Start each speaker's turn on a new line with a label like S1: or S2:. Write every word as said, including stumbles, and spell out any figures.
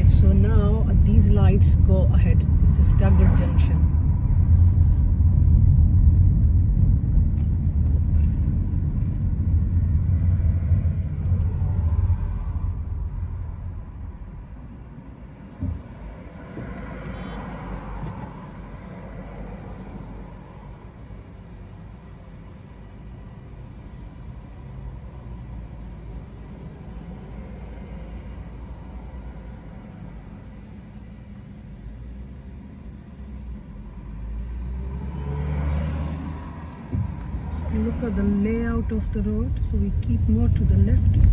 S1: Okay, so now uh, these lights go ahead. It's a staggered junction. Look at the layout of the road, so we keep more to the left.